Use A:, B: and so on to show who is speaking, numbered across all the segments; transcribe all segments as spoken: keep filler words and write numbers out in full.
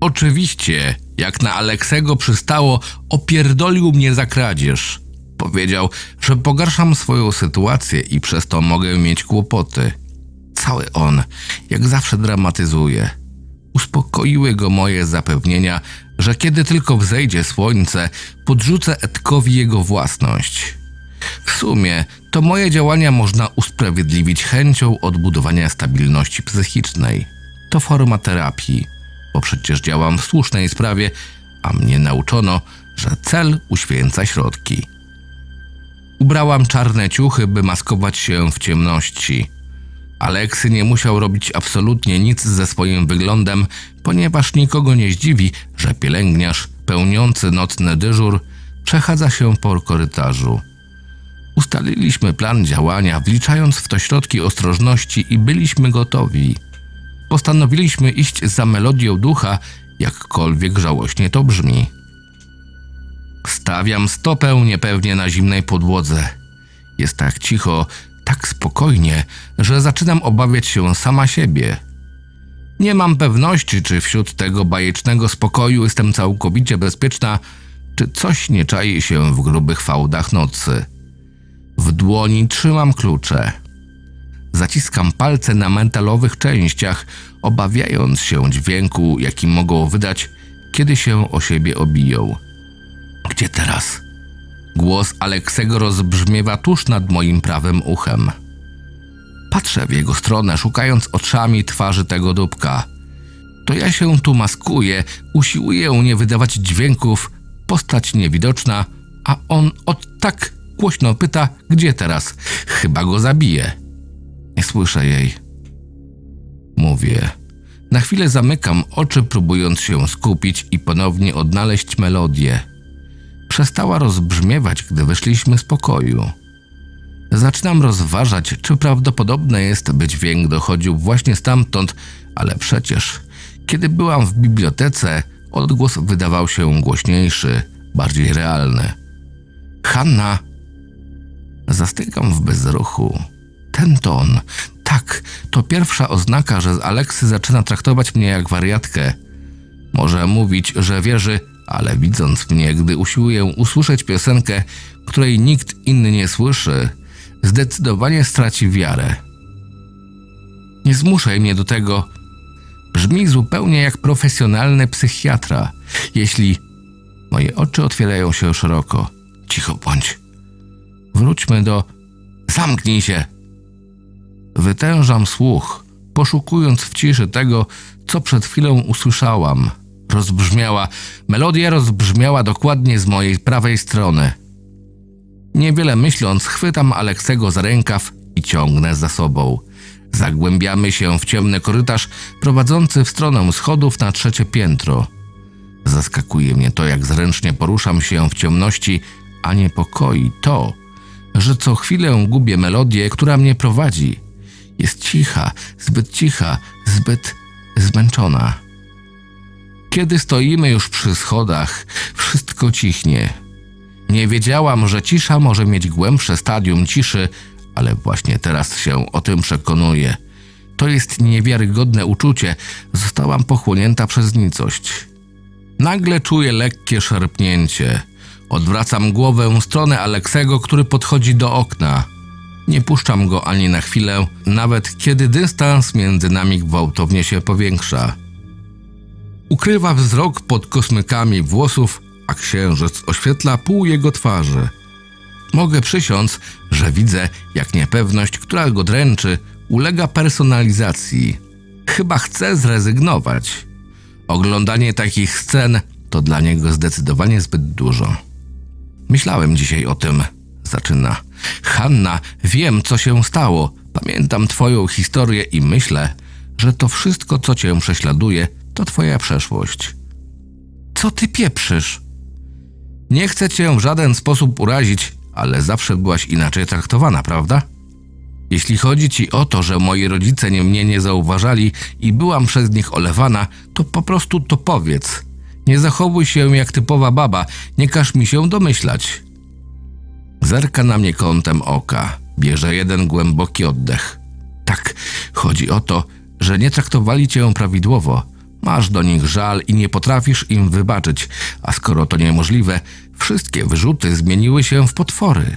A: oczywiście, jak na Aleksego przystało, opierdolił mnie za kradzież. Powiedział, że pogarszam swoją sytuację i przez to mogę mieć kłopoty. Cały on, jak zawsze, dramatyzuje. Uspokoiły go moje zapewnienia, że kiedy tylko wzejdzie słońce, podrzucę Edkowi jego własność. W sumie to moje działania można usprawiedliwić chęcią odbudowania stabilności psychicznej. To forma terapii, bo przecież działam w słusznej sprawie, a mnie nauczono, że cel uświęca środki. Ubrałam czarne ciuchy, by maskować się w ciemności. Aleksy nie musiał robić absolutnie nic ze swoim wyglądem, ponieważ nikogo nie zdziwi, że pielęgniarz pełniący nocny dyżur przechadza się po korytarzu. Ustaliliśmy plan działania, wliczając w to środki ostrożności i byliśmy gotowi. Postanowiliśmy iść za melodią ducha, jakkolwiek żałośnie to brzmi. Stawiam stopę niepewnie na zimnej podłodze. Jest tak cicho, tak spokojnie, że zaczynam obawiać się sama siebie. Nie mam pewności, czy wśród tego bajecznego spokoju jestem całkowicie bezpieczna, czy coś nie czai się w grubych fałdach nocy. W dłoni trzymam klucze. Zaciskam palce na metalowych częściach, obawiając się dźwięku, jaki mogą wydać, kiedy się o siebie obiją. Gdzie teraz? Głos Aleksego rozbrzmiewa tuż nad moim prawym uchem. Patrzę w jego stronę, szukając oczami twarzy tego dupka. To ja się tu maskuję, usiłuję nie wydawać dźwięków, postać niewidoczna, a on od tak głośno pyta, gdzie teraz? Chyba go zabije. Nie słyszę jej. Mówię. Na chwilę zamykam oczy, próbując się skupić i ponownie odnaleźć melodię. Przestała rozbrzmiewać, gdy wyszliśmy z pokoju. Zaczynam rozważać, czy prawdopodobne jest, by dźwięk dochodził właśnie stamtąd, ale przecież, kiedy byłam w bibliotece, odgłos wydawał się głośniejszy, bardziej realny. Hanna! Zastygam w bezruchu. Ten ton, tak, to pierwsza oznaka, że Aleksy zaczyna traktować mnie jak wariatkę. Może mówić, że wierzy, ale widząc mnie, gdy usiłuję usłyszeć piosenkę, której nikt inny nie słyszy, zdecydowanie straci wiarę. Nie zmuszaj mnie do tego. Brzmi zupełnie jak profesjonalny psychiatra. Jeśli... Moje oczy otwierają się szeroko. Cicho bądź. Wróćmy do... Zamknij się! Wytężam słuch, poszukując w ciszy tego, co przed chwilą usłyszałam. Rozbrzmiała, melodia rozbrzmiała dokładnie z mojej prawej strony. Niewiele myśląc, chwytam Aleksego za rękaw i ciągnę za sobą. Zagłębiamy się w ciemny korytarz prowadzący w stronę schodów na trzecie piętro. Zaskakuje mnie to, jak zręcznie poruszam się w ciemności, a niepokoi to, że co chwilę gubię melodię, która mnie prowadzi. Jest cicha, zbyt cicha, zbyt zmęczona. Kiedy stoimy już przy schodach, wszystko cichnie. Nie wiedziałam, że cisza może mieć głębsze stadium ciszy, ale właśnie teraz się o tym przekonuję. To jest niewiarygodne uczucie. Zostałam pochłonięta przez nicość. Nagle czuję lekkie szarpnięcie. Odwracam głowę w stronę Aleksego, który podchodzi do okna. Nie puszczam go ani na chwilę, nawet kiedy dystans między nami gwałtownie się powiększa. Ukrywa wzrok pod kosmykami włosów, a księżyc oświetla pół jego twarzy. Mogę przysiąc, że widzę, jak niepewność, która go dręczy, ulega personalizacji. Chyba chce zrezygnować. Oglądanie takich scen to dla niego zdecydowanie zbyt dużo. Myślałem dzisiaj o tym, zaczyna. Hanna, wiem, co się stało. Pamiętam twoją historię i myślę, że to wszystko, co cię prześladuje, to twoja przeszłość. Co ty pieprzysz? Nie chcę cię w żaden sposób urazić, ale zawsze byłaś inaczej traktowana, prawda? Jeśli chodzi ci o to, że moi rodzice nie, mnie nie zauważali i byłam przez nich olewana, to po prostu to powiedz. Nie zachowuj się jak typowa baba, nie każ mi się domyślać. Zerka na mnie kątem oka, bierze jeden głęboki oddech. Tak, chodzi o to, że nie traktowali cię prawidłowo. Masz do nich żal i nie potrafisz im wybaczyć, a skoro to niemożliwe, wszystkie wyrzuty zmieniły się w potwory.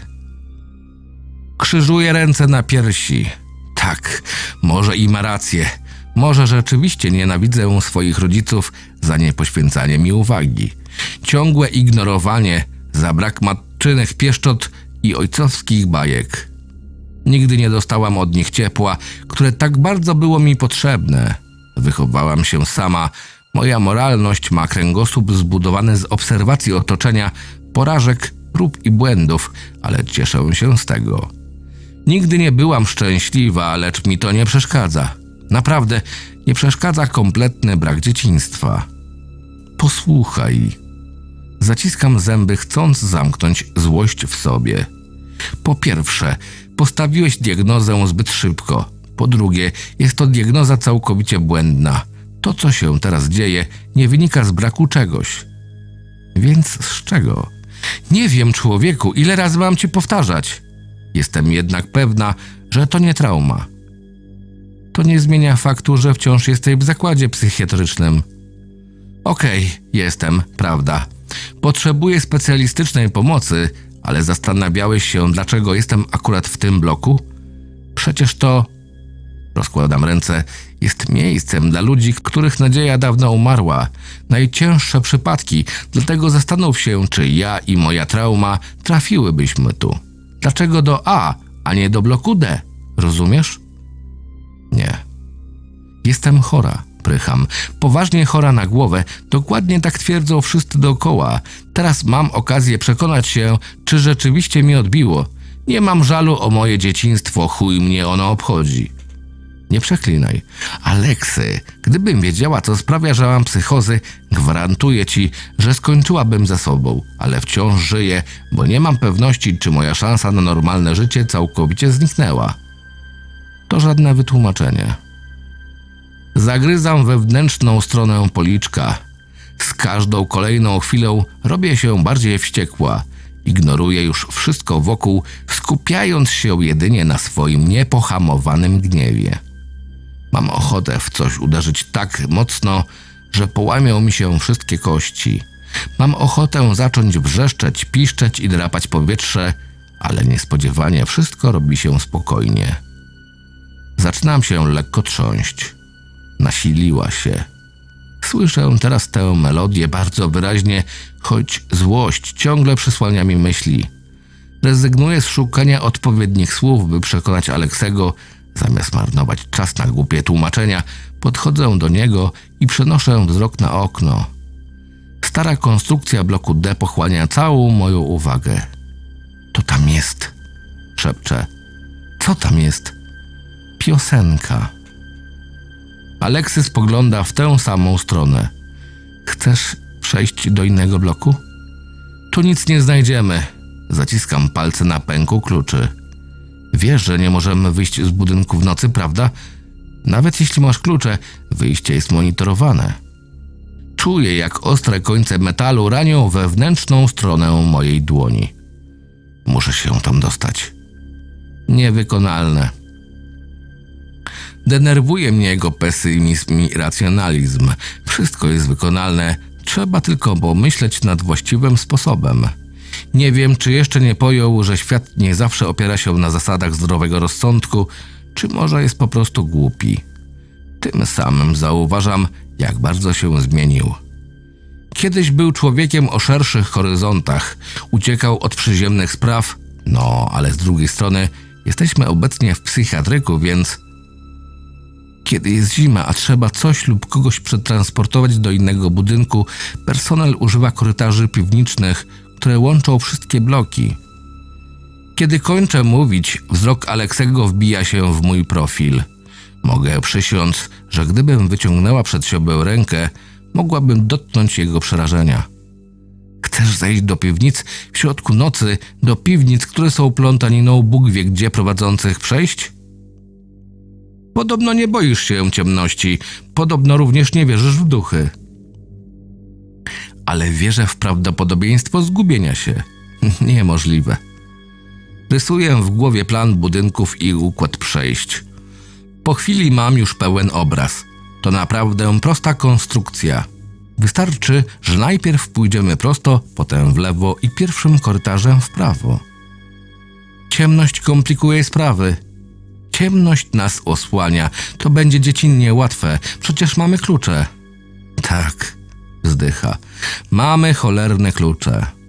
A: Krzyżuję ręce na piersi. Tak, może i ma rację. Może rzeczywiście nienawidzę swoich rodziców za niepoświęcanie mi uwagi. Ciągłe ignorowanie, za brak matczynych pieszczot i ojcowskich bajek. Nigdy nie dostałam od nich ciepła, które tak bardzo było mi potrzebne. Wychowałam się sama. Moja moralność ma kręgosłup zbudowany z obserwacji otoczenia, porażek, prób i błędów, ale cieszę się z tego. Nigdy nie byłam szczęśliwa, lecz mi to nie przeszkadza. Naprawdę nie przeszkadza kompletny brak dzieciństwa. Posłuchaj. Zaciskam zęby, chcąc zamknąć złość w sobie. Po pierwsze, postawiłeś diagnozę zbyt szybko. Po drugie, jest to diagnoza całkowicie błędna. To, co się teraz dzieje, nie wynika z braku czegoś. Więc z czego? Nie wiem, człowieku, ile razy mam ci powtarzać. Jestem jednak pewna, że to nie trauma. To nie zmienia faktu, że wciąż jesteś w zakładzie psychiatrycznym. Okej, okay, jestem, prawda. Potrzebuję specjalistycznej pomocy, ale zastanawiałeś się, dlaczego jestem akurat w tym bloku? Przecież to, rozkładam ręce, jest miejscem dla ludzi, których nadzieja dawno umarła. Najcięższe przypadki, dlatego zastanów się, czy ja i moja trauma trafiłybyśmy tu. Dlaczego do A, a nie do bloku D? Rozumiesz? Nie. Jestem chora, prycham. Poważnie chora na głowę. Dokładnie tak twierdzą wszyscy dookoła. Teraz mam okazję przekonać się, czy rzeczywiście mi odbiło. Nie mam żalu o moje dzieciństwo, chuj mnie ono obchodzi. Nie przeklinaj. Aleksy, gdybym wiedziała, co sprawia, że mam psychozy, gwarantuję ci, że skończyłabym ze sobą, ale wciąż żyję, bo nie mam pewności, czy moja szansa na normalne życie całkowicie zniknęła. To żadne wytłumaczenie. Zagryzam wewnętrzną stronę policzka. Z każdą kolejną chwilą robię się bardziej wściekła. Ignoruję już wszystko wokół, skupiając się jedynie na swoim niepohamowanym gniewie. Mam ochotę w coś uderzyć tak mocno, że połamią mi się wszystkie kości. Mam ochotę zacząć wrzeszczeć, piszczeć i drapać powietrze, ale niespodziewanie wszystko robi się spokojnie. Zaczynam się lekko trząść. Nasiliła się. Słyszę teraz tę melodię bardzo wyraźnie, choć złość ciągle przysłania mi myśli. Rezygnuję z szukania odpowiednich słów, by przekonać Aleksego. Zamiast marnować czas na głupie tłumaczenia, podchodzę do niego i przenoszę wzrok na okno. Stara konstrukcja bloku D pochłania całą moją uwagę. To tam jest, szepczę. Co tam jest? Piosenka. Aleksy spogląda w tę samą stronę. Chcesz przejść do innego bloku? Tu nic nie znajdziemy. Zaciskam palce na pęku kluczy. Wiesz, że nie możemy wyjść z budynku w nocy, prawda? Nawet jeśli masz klucze, wyjście jest monitorowane. Czuję, jak ostre końce metalu ranią wewnętrzną stronę mojej dłoni. Muszę się tam dostać. Niewykonalne. Denerwuje mnie jego pesymizm i racjonalizm. Wszystko jest wykonalne, trzeba tylko pomyśleć nad właściwym sposobem. Nie wiem, czy jeszcze nie pojął, że świat nie zawsze opiera się na zasadach zdrowego rozsądku, czy może jest po prostu głupi. Tym samym zauważam, jak bardzo się zmienił. Kiedyś był człowiekiem o szerszych horyzontach, uciekał od przyziemnych spraw, no ale z drugiej strony jesteśmy obecnie w psychiatryku, więc... Kiedy jest zima, a trzeba coś lub kogoś przetransportować do innego budynku, personel używa korytarzy piwniczych, które łączą wszystkie bloki. Kiedy kończę mówić, wzrok Aleksego wbija się w mój profil. Mogę przysiąc, że gdybym wyciągnęła przed siebie rękę, mogłabym dotknąć jego przerażenia. Chcesz zejść do piwnic w środku nocy, do piwnic, które są plątaniną Bóg wie gdzie prowadzących przejść? Podobno nie boisz się ciemności, podobno również nie wierzysz w duchy. Ale wierzę w prawdopodobieństwo zgubienia się. Niemożliwe. Rysuję w głowie plan budynków i układ przejść. Po chwili mam już pełen obraz. To naprawdę prosta konstrukcja. Wystarczy, że najpierw pójdziemy prosto, potem w lewo i pierwszym korytarzem w prawo. Ciemność komplikuje sprawy. Ciemność nas osłania. To będzie dziecinnie łatwe. Przecież mamy klucze. Tak, wzdycha. Mamy cholerne klucze.